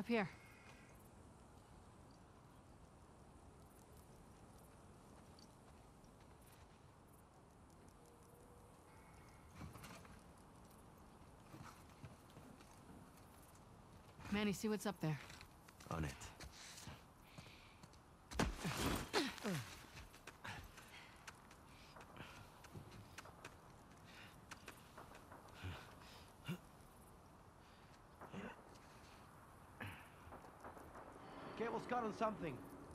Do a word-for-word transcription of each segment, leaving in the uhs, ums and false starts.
Up here. Manny, see what's up there. On it. Cable's caught on something.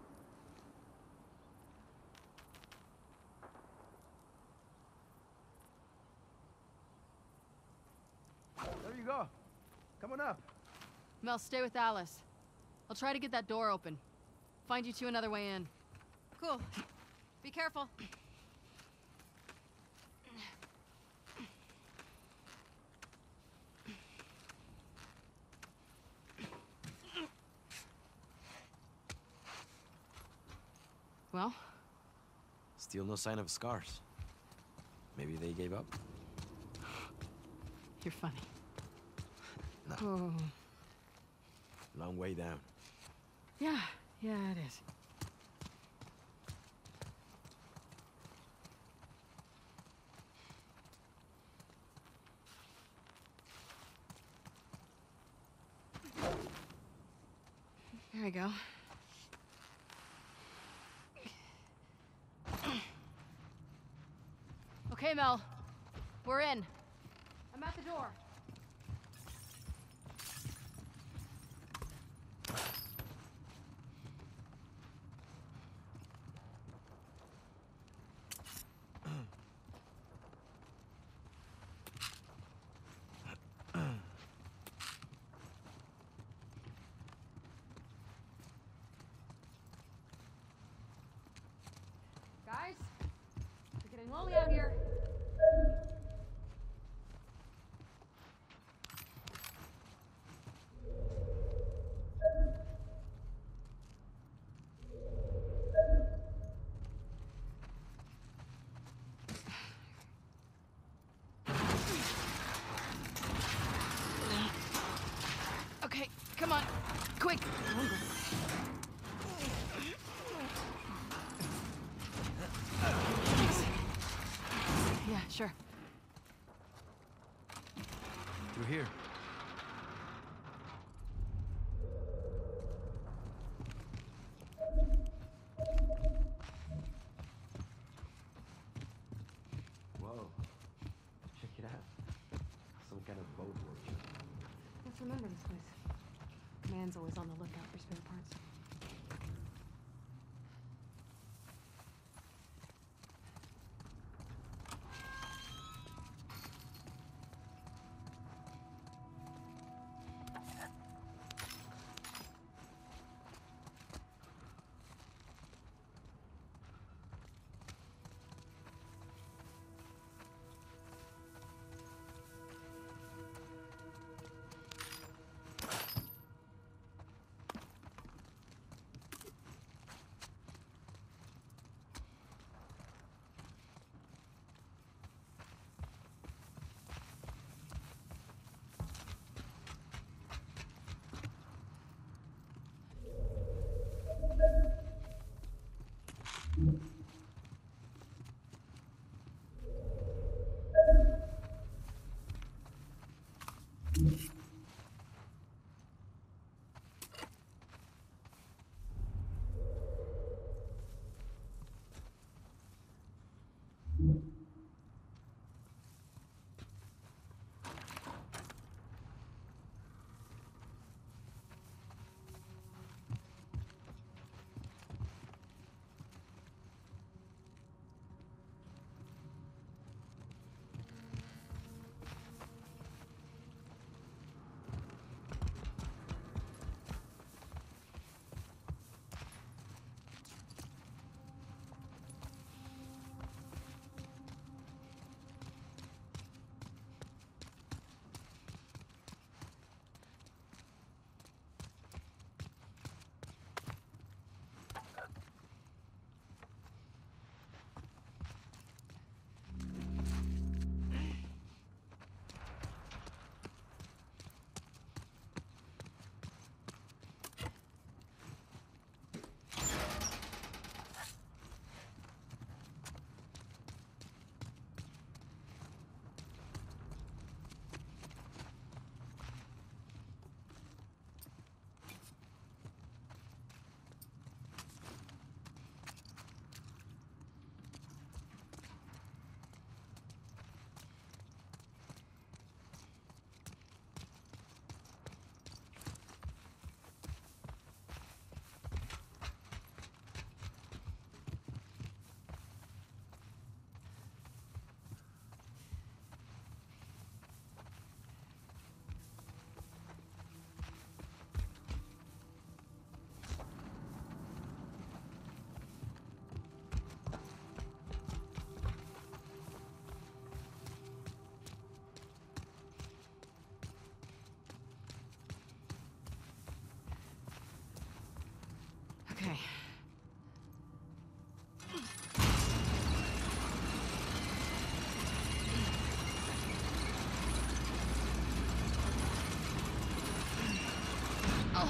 There you go. Come on up. Mel, stay with Alice. I'll try to get that door open. Find you two another way in. Cool. Be careful. Well? Still no sign of scars. Maybe they gave up? You're funny. No. Oh. Long way down. Yeah, yeah, it is. There we go. Okay, Mel. We're in. I'm at the door. Guys, it's getting lonely out here. Okay, come on, quick. Thanks. Yeah, sure. Through here. Whoa. Check it out. Some kind of boat workshop. Let's remember this place. Man's always on the lookout for spare parts.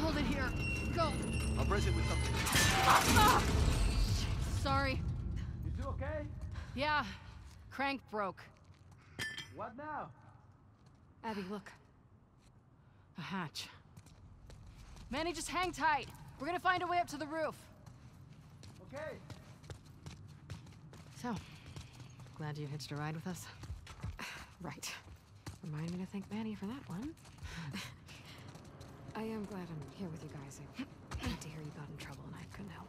Hold it here. Go. I'll brace it with something. Ah! Sorry. You two okay? Yeah. Crank broke. What now? Abby, look. A hatch. Manny, just hang tight. We're gonna find a way up to the roof. Okay. So, glad you hitched a ride with us? Right. Remind me to thank Manny for that one. I am glad I'm here with you guys. I hate to hear you got in trouble and I couldn't help.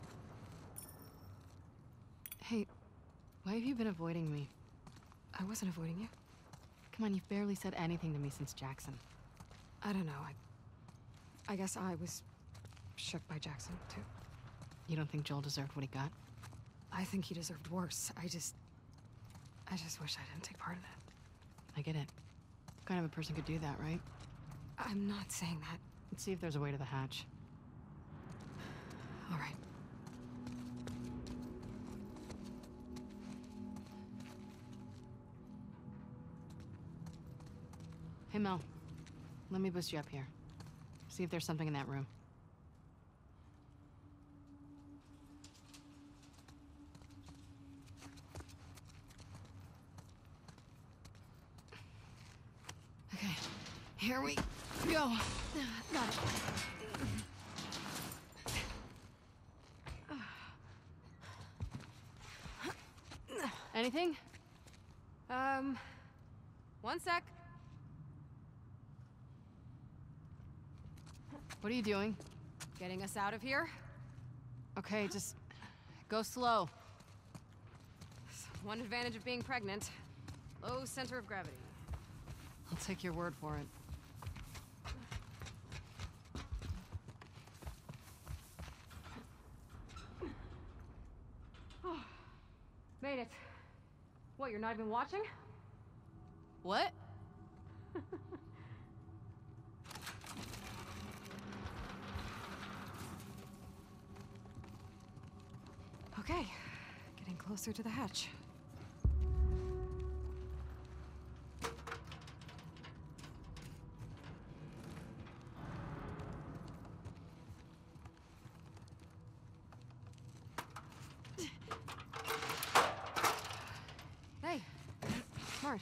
Hey, why have you been avoiding me? I wasn't avoiding you. Come on, you've barely said anything to me since Jackson. I don't know. I... I guess I was shook by Jackson, too. You don't think Joel deserved what he got? I think he deserved worse. I just... I just wish I didn't take part in it. I get it. What kind of a person could do that, right? I'm not saying that. Let's see if there's a way to the hatch. All right. Hey, Mel. Let me boost you up here. See if there's something in that room. Okay, here we go. Got it. Anything? Um... One sec. What are you doing? Getting us out of here? Okay, just go slow. One advantage of being pregnant. Low center of gravity. I'll take your word for it. Oh, made it. What, you're not even watching? What? Okay, getting closer to the hatch. Hey, smart.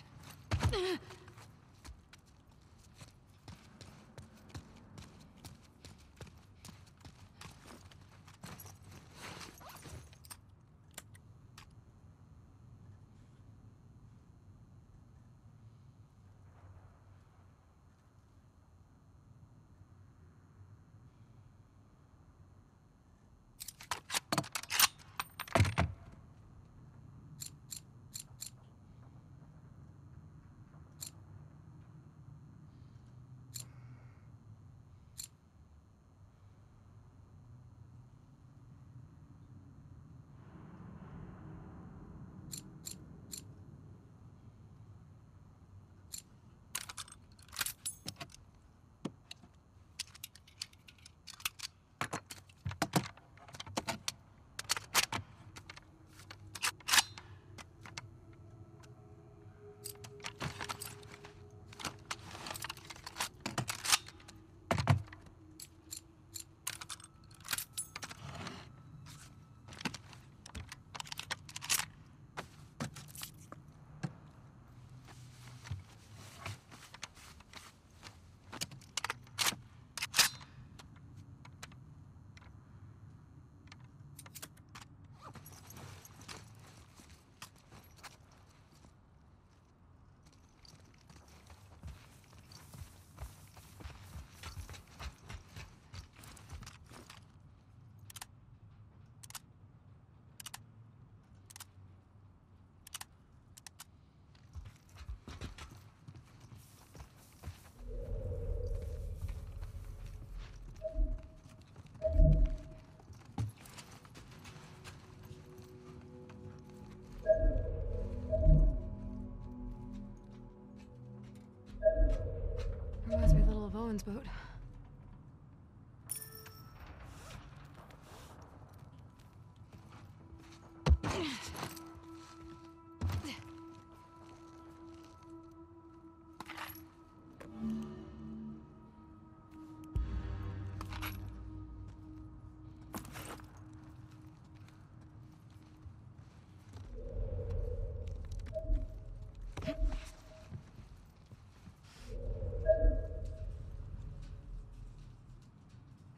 Reminds me a little of Owen's boat.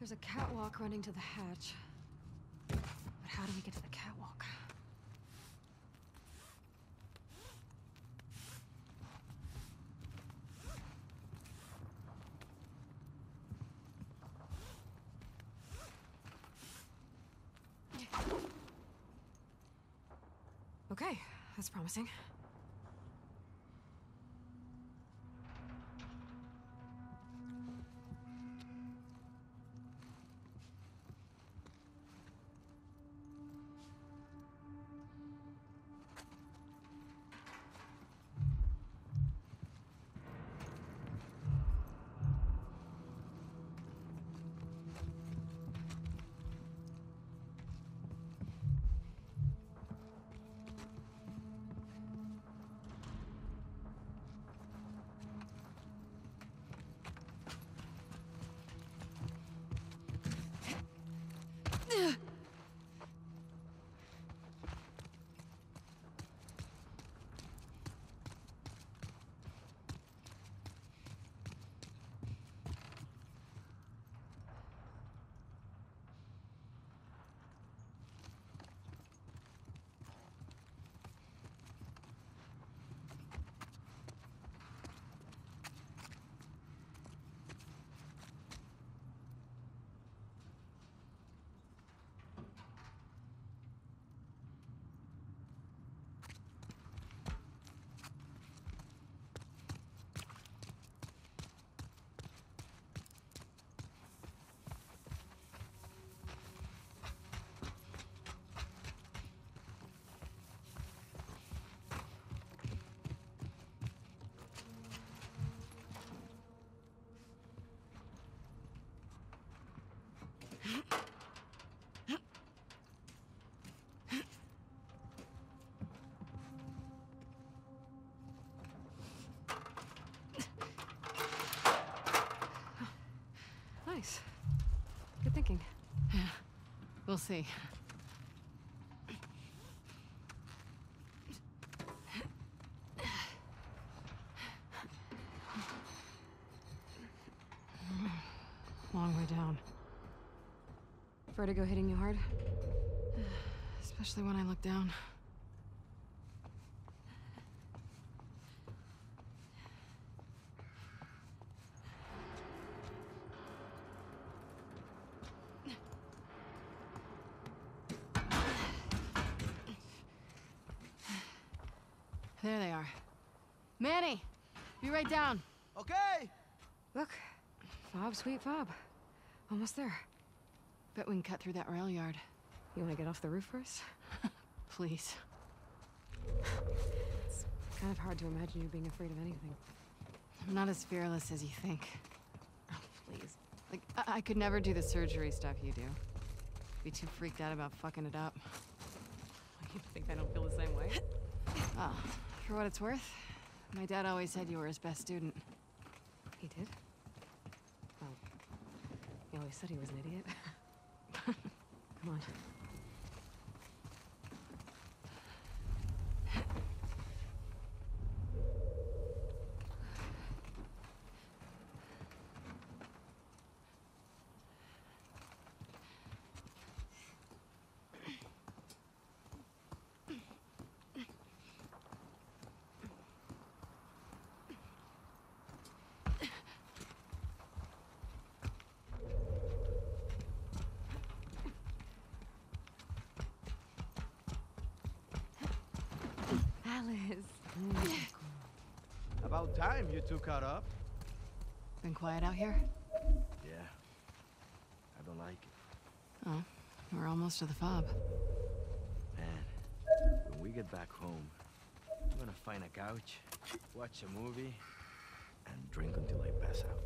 There's a catwalk running to the hatch. But how do we get to the catwalk? Okay, that's promising. Nice. Good thinking. Yeah. We'll see. Long way down. Vertigo hitting you hard? Especially when I look down. There they are. Manny! Be right down. Okay! Look. Fob, sweet fob. Almost there. Bet we can cut through that rail yard. You want to get off the roof first? Please. It's kind of hard to imagine you being afraid of anything. I'm not as fearless as you think. Oh, please. Like, I, I could never do the surgery stuff you do. Be too freaked out about fucking it up. You think I don't feel the same way? Oh, for what it's worth, my dad always said you were his best student. He did? Well, he always said he was an idiot. Come on. Alice. About time you two caught up. Been quiet out here? Yeah. I don't like it. Oh, we're almost to the fob. Man, when we get back home, I'm gonna find a couch, watch a movie, and drink until I pass out.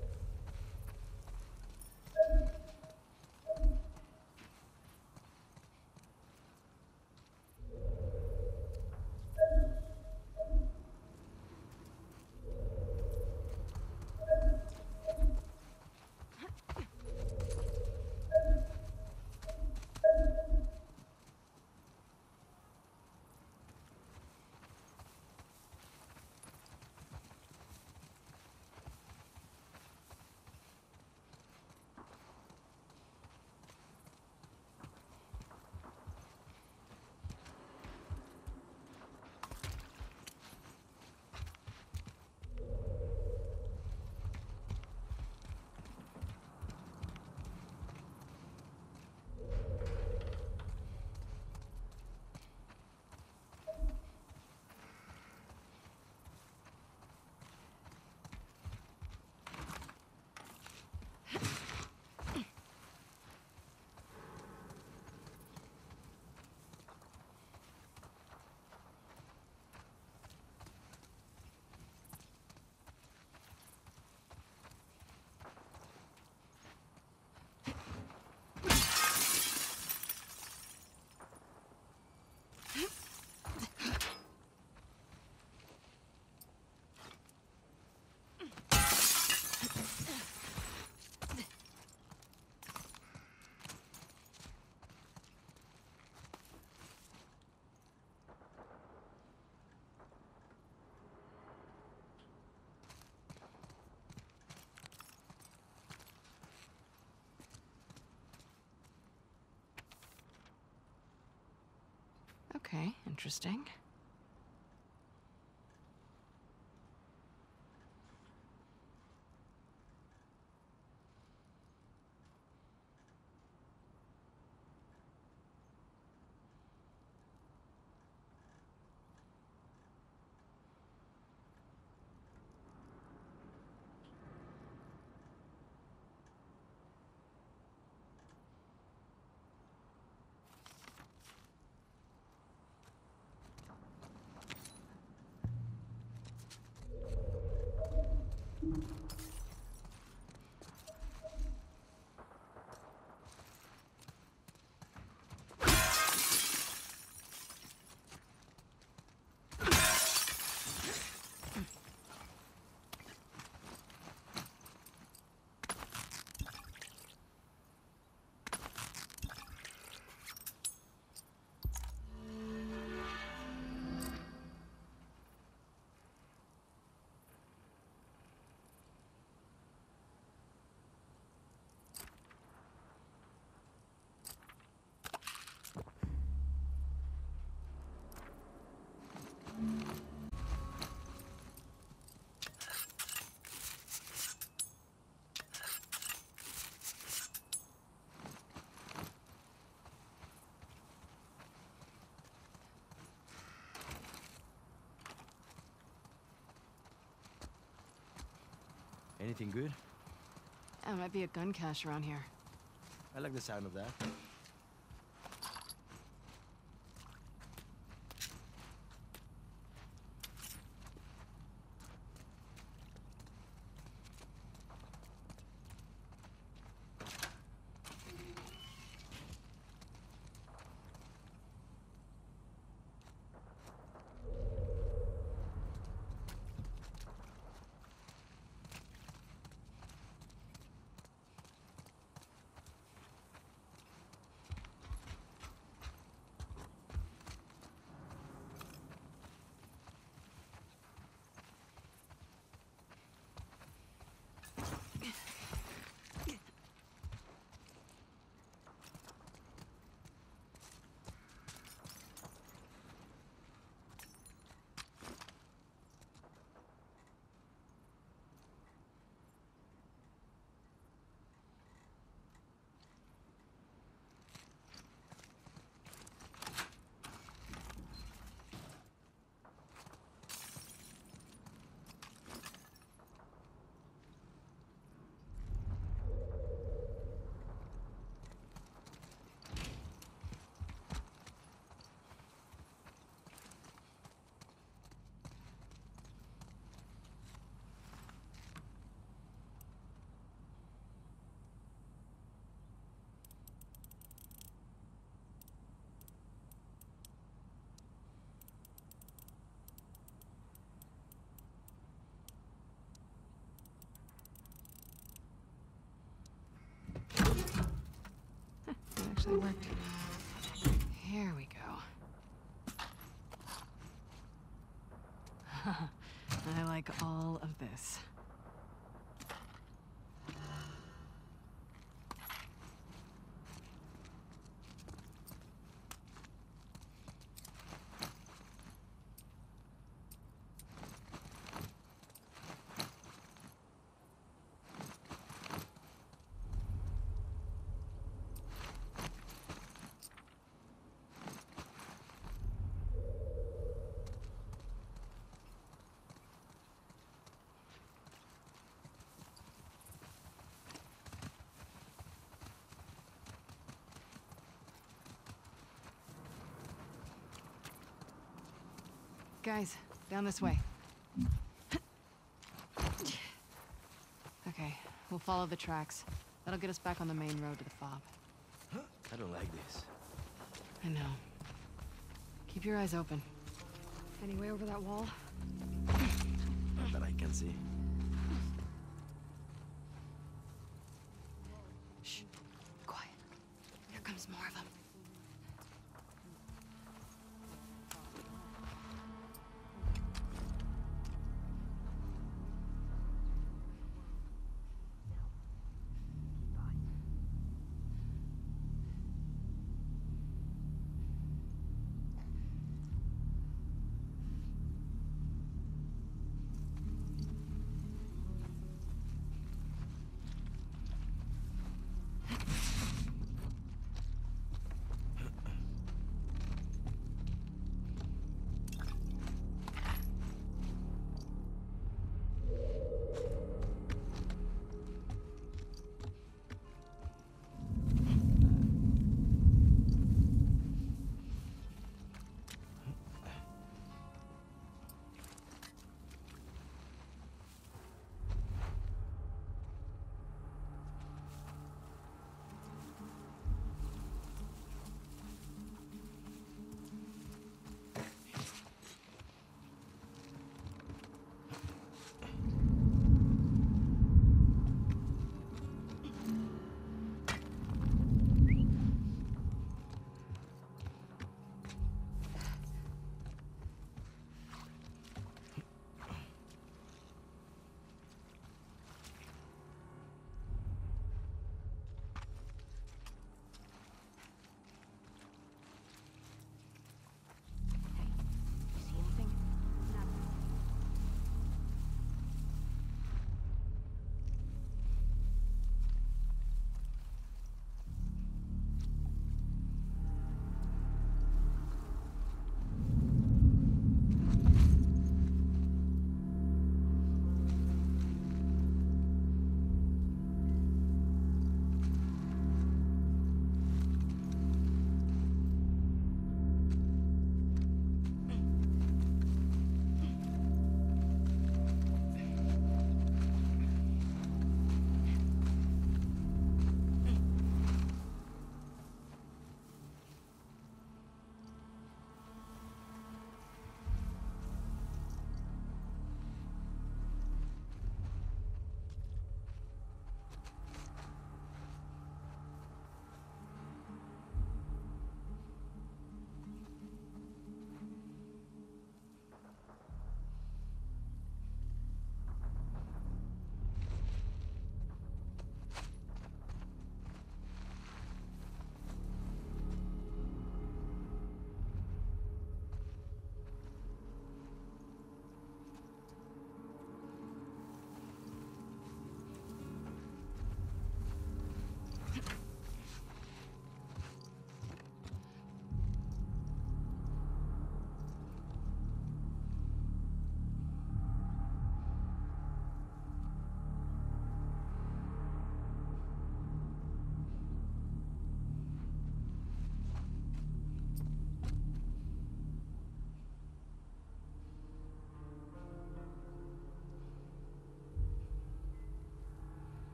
Okay, interesting. Anything good? There might be a gun cache around here. I like the sound of that. It actually worked. Here we go. I like all of this. Guys, down this way. Okay, we'll follow the tracks. That'll get us back on the main road to the fob. I don't like this. I know. Keep your eyes open. Any way over that wall? Not that I can see. Shh. Quiet. Here comes more of them.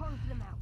carve them out.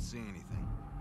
see anything.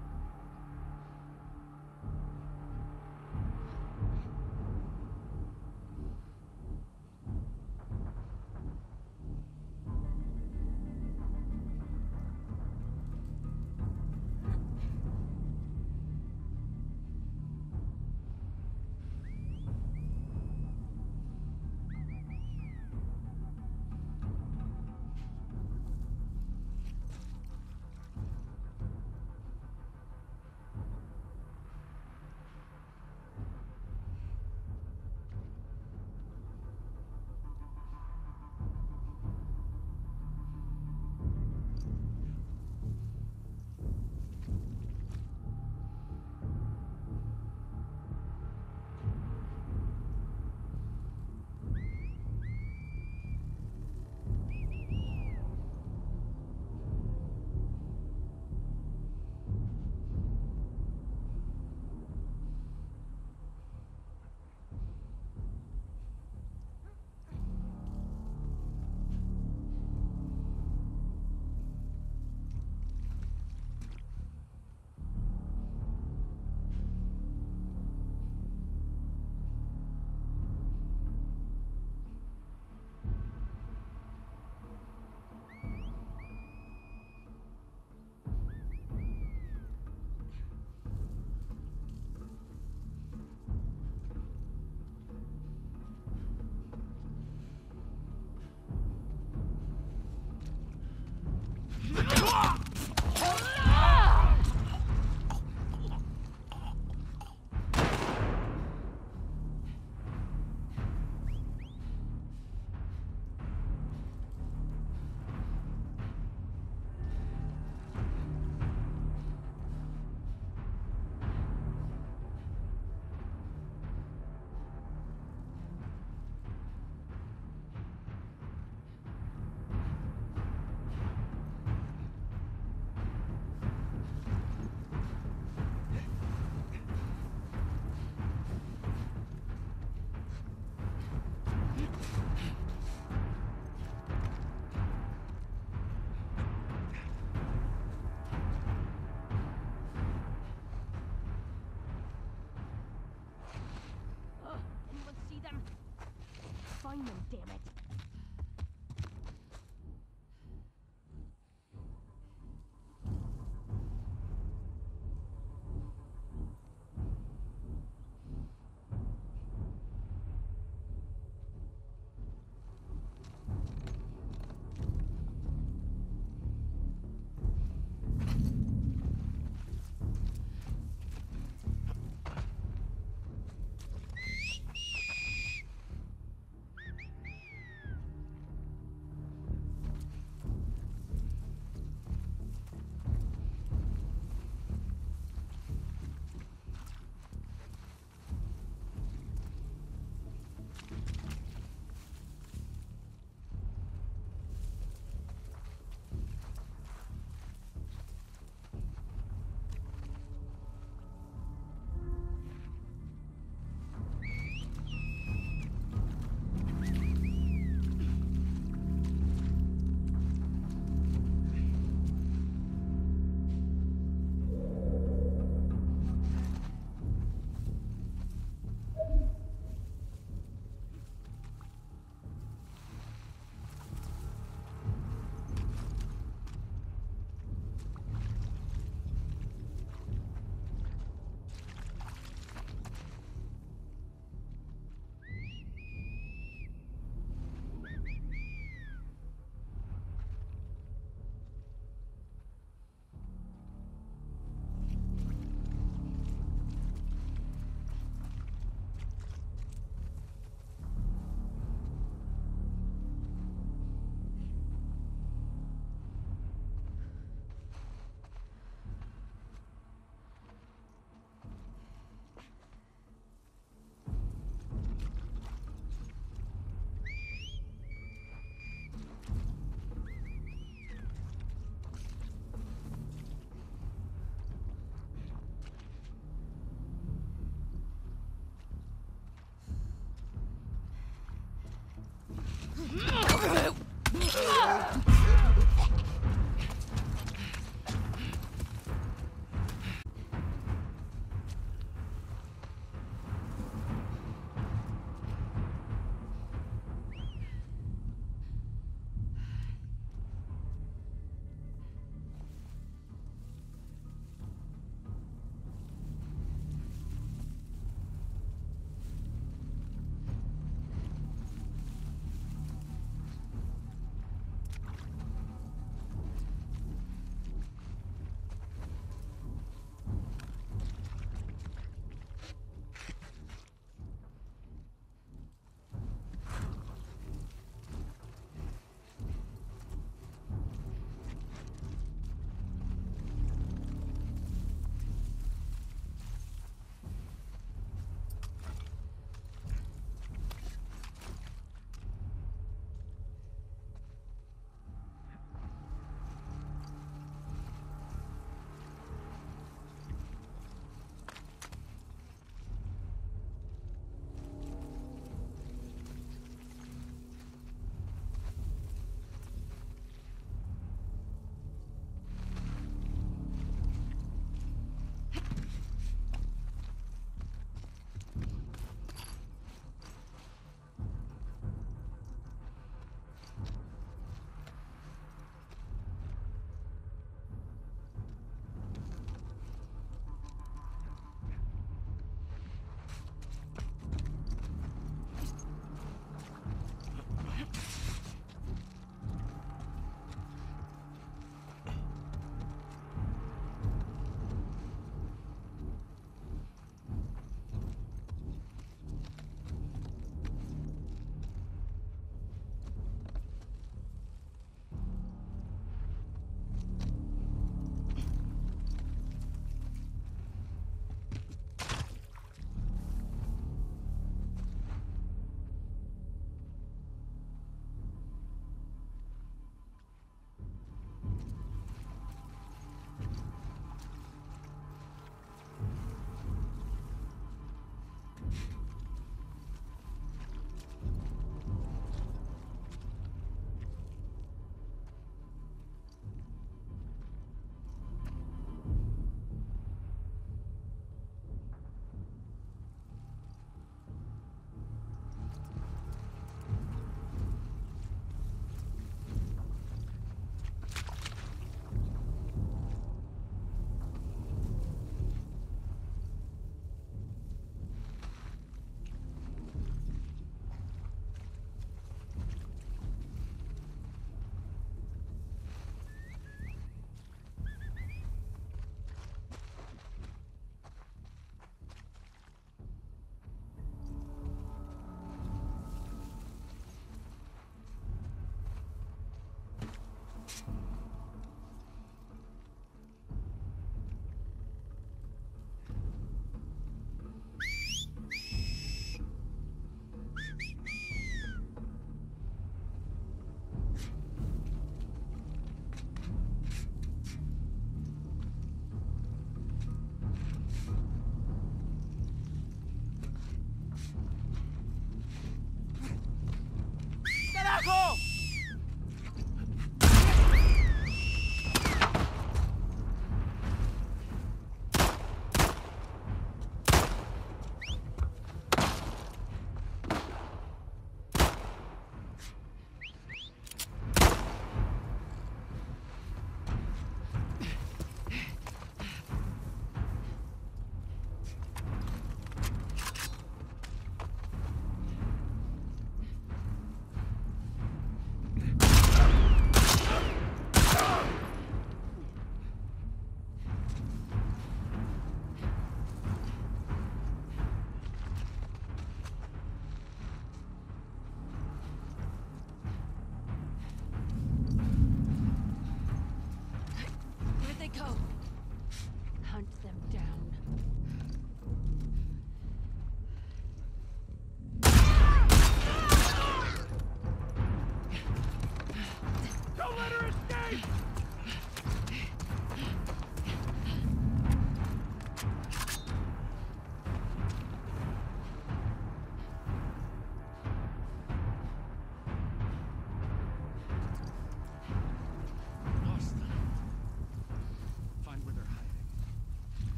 Find them, damn it.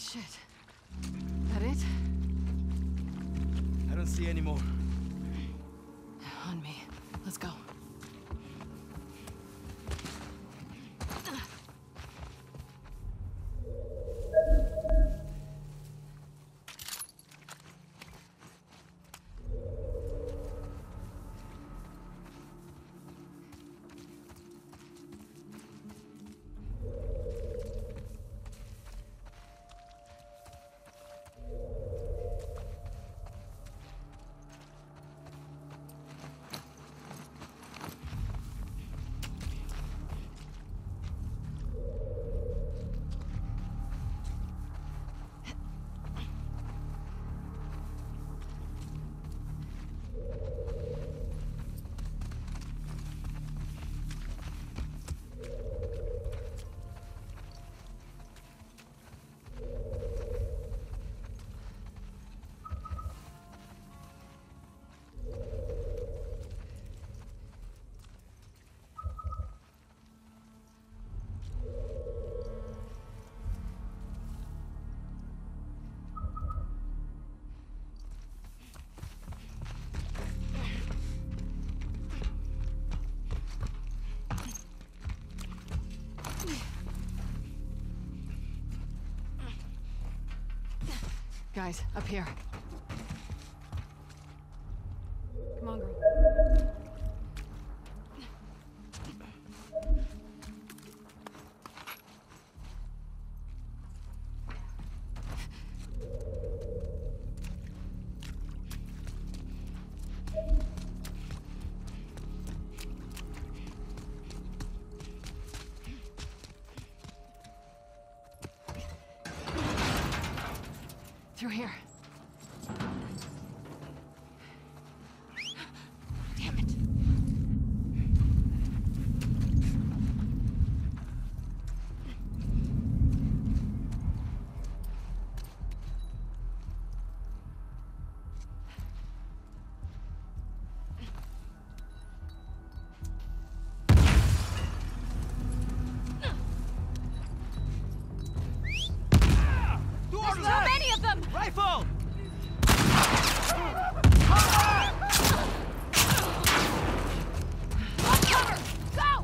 Shit. That it? I don't see any more. On me. Let's go. Guys, up here. Come on, girl. Through here. Damn it. There's so many of them! Rifle! Hold cover! Go!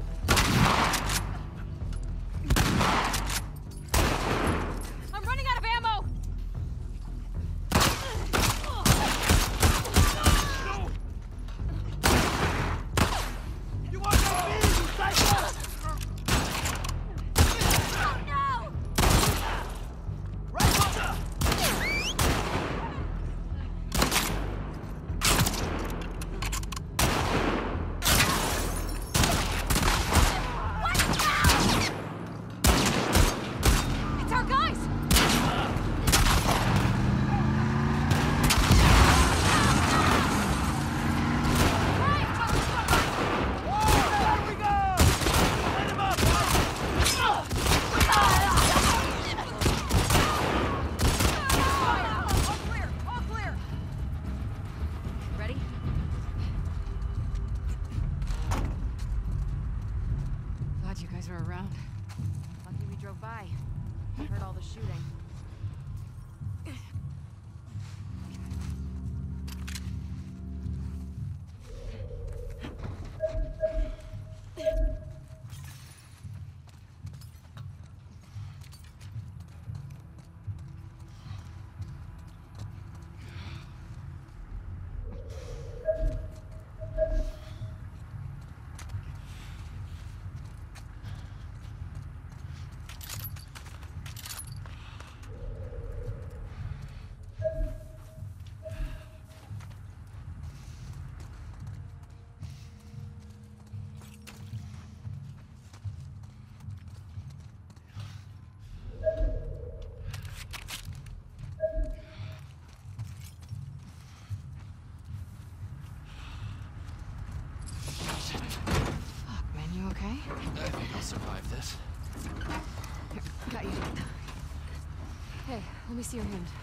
I'm running out of ammo! You want to me, you psycho! Oh no! Rifle! It's our guys! There we go! Light him up! All clear! All clear! Ready? Glad you guys are around. Lucky we drove by. I heard all the shooting. Fuck, man, you okay? I think I'll survive this. Here, got you. Hey, let me see your hand.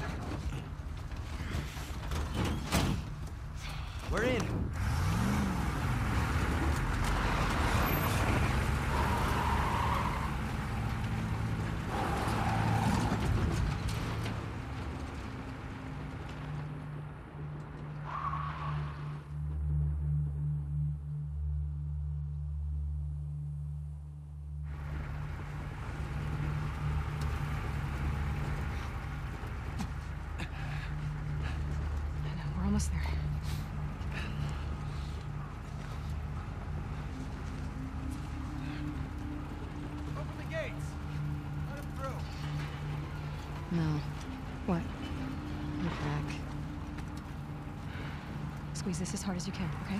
We're in. almost there. Open the gates. Let him through. No. What? You're back. Squeeze this as hard as you can, okay?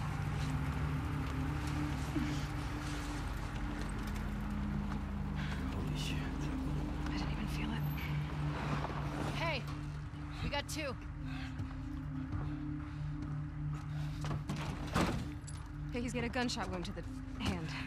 Holy shit. I didn't even feel it. Hey! We got two. Okay, he's got a gunshot wound to the hand.